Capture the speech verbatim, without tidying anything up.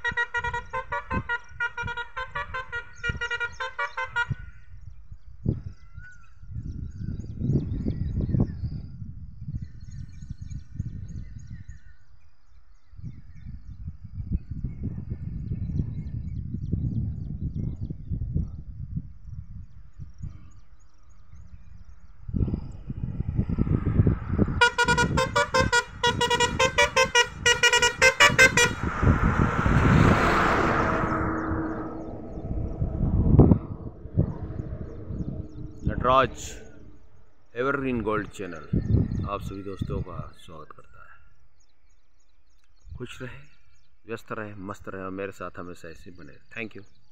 Nataraj evergreen gold channel आप सभी दोस्तों का स्वागत करता है। खुश रहे, व्यस्त रहे, मस्त रहे और मेरे साथ हमेशा ऐसे बने। Thank you.